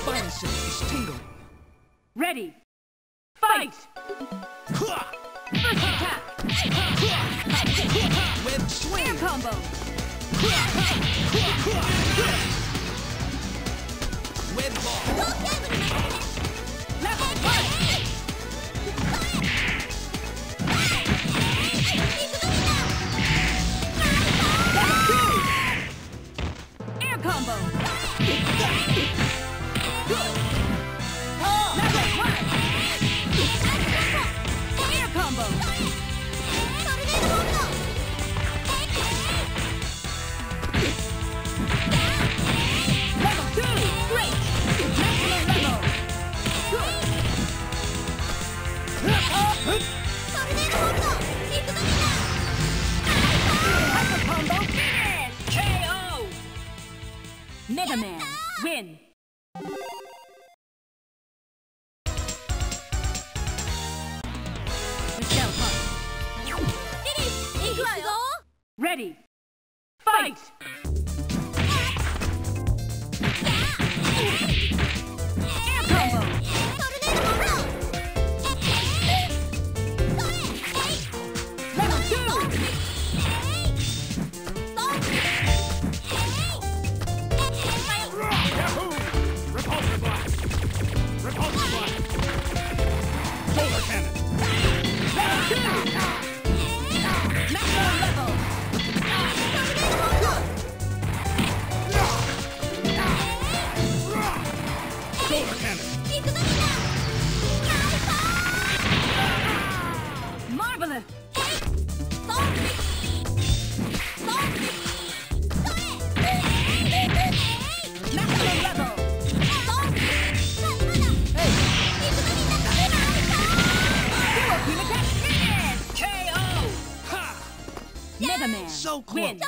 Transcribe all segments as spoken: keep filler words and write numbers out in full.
Spine sense is tingling. Ready. Fight! First attack! Web swing! Air combo! Web ball! Level one! Level two! Air combo! Good! Level one! Air combo! Level two! Great! Maximum level! Good! Hyper combo finish! K O! Mega Man, win! Michelle Hunt. Ready! Fight! Air combo! Level two! Yahoo! Repulsor blast! Repulsor blast! Solar cannon! Level two! Maximum level! Solar cannon! Marvelous! Maximum level! Duo Team Attack finish! K O! Ha! Mega Man, So close. win!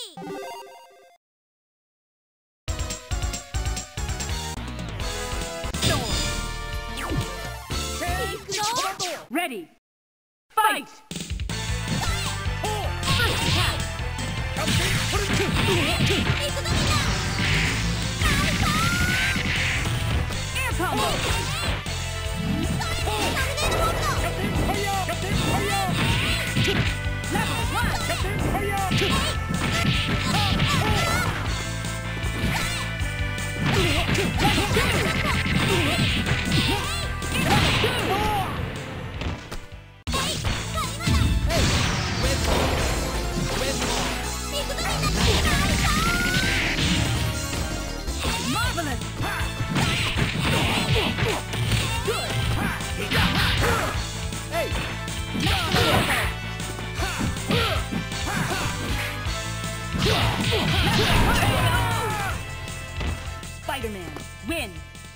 Ready! Fight! First attack! Air combo! Level one! Level two! Level two! Web ball! Web ball! Marvelous! Good! Hey! Spider-Man, win!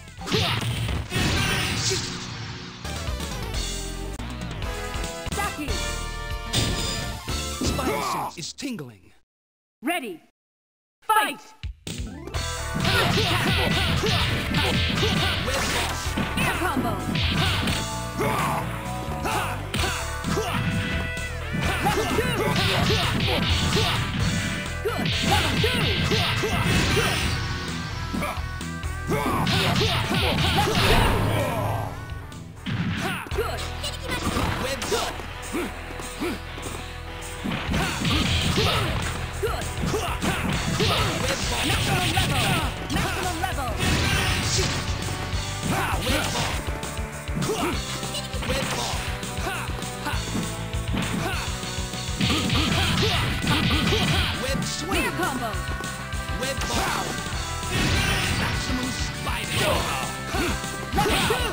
Saki! Spine sense is tingling. Ready! Fight! First attack! Web ball! Air combo! Level two! Good! Level two! Good! Level two! Good! Web ball! Good! Web ball! Maximum level! Maximum level! Web ball! Web ball! Web swing! Air combo! Web ball! Maximum spider! Level two!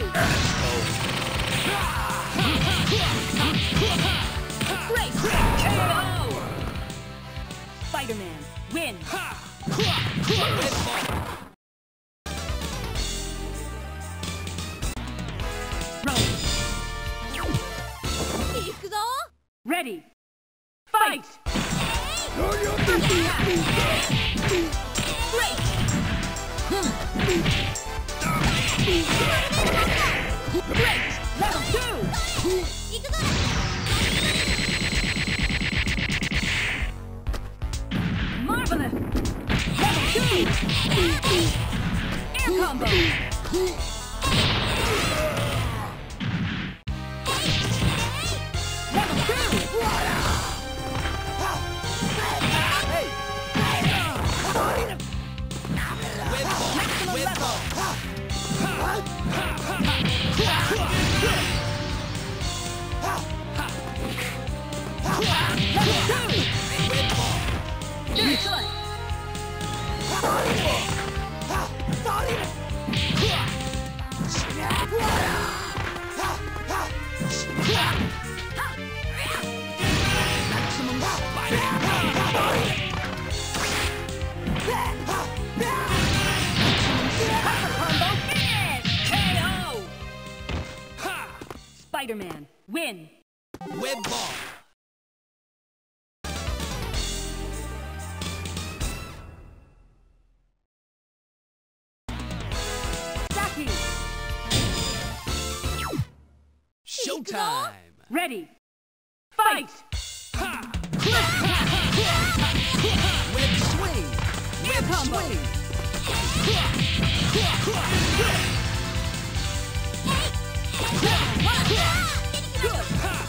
Great! K O! Spider-Man, win! Web ball! Roll! Ready! Fight! Great! Great! Level two! Marvelous! Level two! Air combo! Level two! Web ball. Very good. Maximum spider. Combo finish! K O! Spider-Man, win! Web ball. Jackie, Showtime. ready, fight! Web swing. Web combo. swing. Good!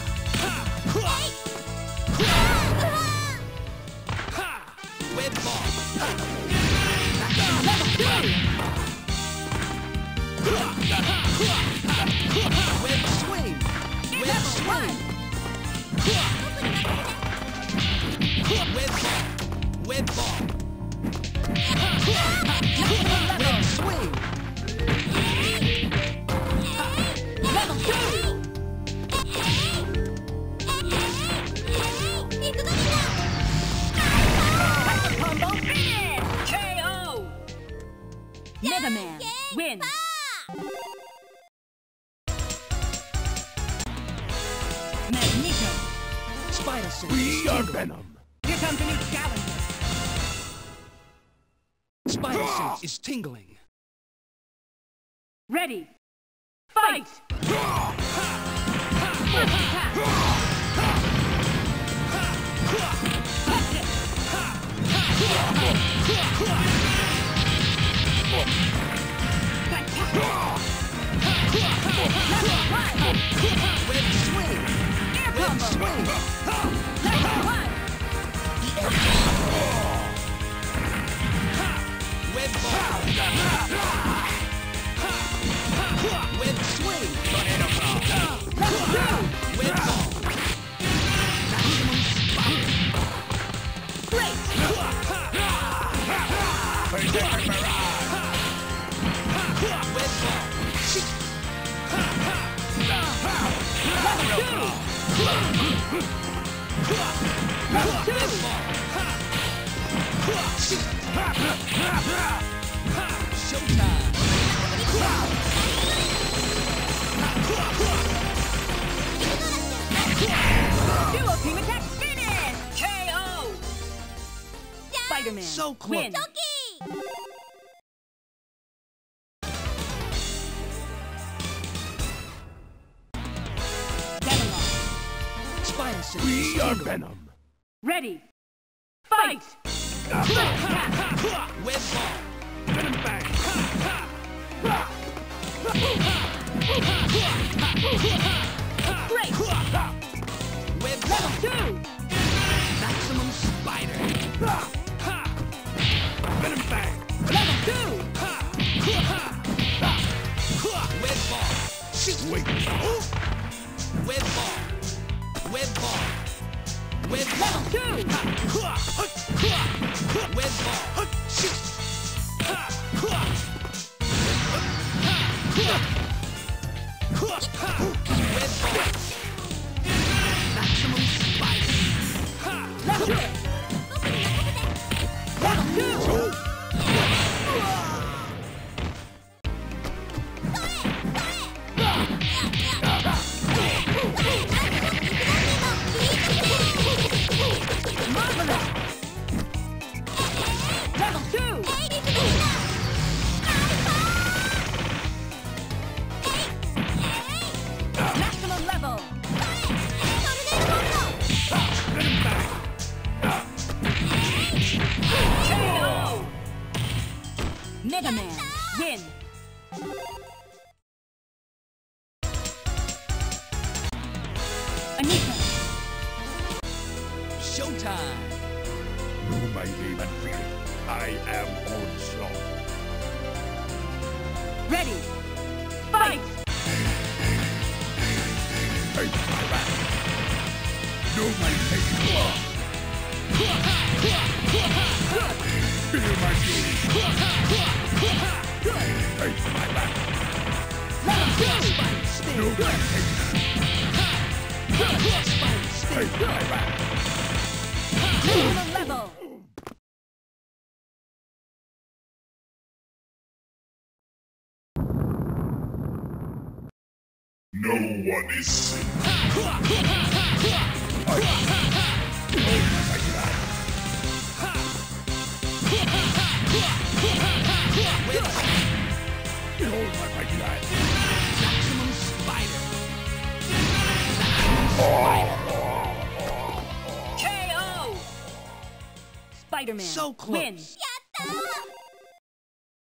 Web ball. Level two! Web swing. Web Level swing. one! Web ball. Web ball. Maximum Web level! swing. Level two! Combo finish! K O! Mega Man, win! Magneto! Spider sense. We are Venom. Here comes the new challenger! Spider sense is tingling. Ready! Fight! First attack! Touch it! Level one! Web swing. Air Web combo! swing. Level one! Web ball. Web swing. Level two! Web ball. Maximum spider. Great! Web ball. Level two! Level two! Showtime. Duo team attack finish! K O! Spider-Man, So close. win! Devilon, Spider sense is We are tingling. Venom. ready! Fight! First attack! Web ball. Venom Bang. Great! Web Level ball. two! Maximum spider. Venom Bang. Level two! Web ball. Wait. Web ball. Web ball. Web Level ball. two! Web ball. Web ball. Maximum spider. Level two! Level two! Marvelous! Level two! Maximum level! Venom Bang. K O! Mega Man, win! Anika. Showtime. Know my name and fear it. I am Onslaught. Ready. Fight! Take my wrath. Know my pain. Feel my fury. Take my wrath. Know my pain. Take my wrath. Minimum level! No one is safe. Behold my mighty lad. Maximum Spider. K O! Spider-Man So close. win.